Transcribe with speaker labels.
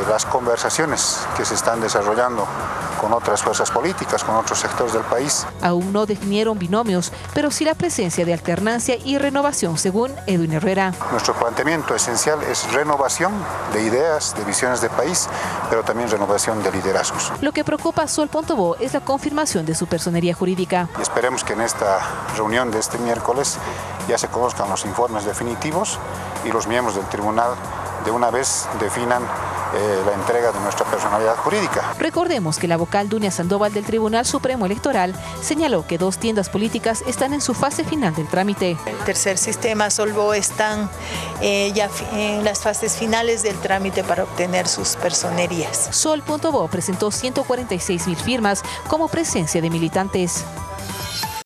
Speaker 1: las conversaciones que se están desarrollando con otras fuerzas políticas, con otros sectores del país.
Speaker 2: Aún no definieron binomios, pero sí la presencia de alternancia y renovación, según Edwin Herrera.
Speaker 1: Nuestro planteamiento esencial es renovación de ideas, de visiones de país, pero también renovación de liderazgos.
Speaker 2: Lo que preocupa a Sol Pontobó es la confirmación de su personería jurídica.
Speaker 1: Y esperemos que en esta reunión de este miércoles ya se conozcan los informes definitivos y los miembros del tribunal de una vez definan la entrega de nuestra personalidad jurídica.
Speaker 2: Recordemos que la vocal Dunia Sandoval del Tribunal Supremo Electoral señaló que 2 tiendas políticas están en su fase final del trámite.
Speaker 3: El tercer sistema Solvo están ya en las fases finales del trámite para obtener sus personerías.
Speaker 2: Sol Pontobó presentó 146.000 firmas como presencia de militantes.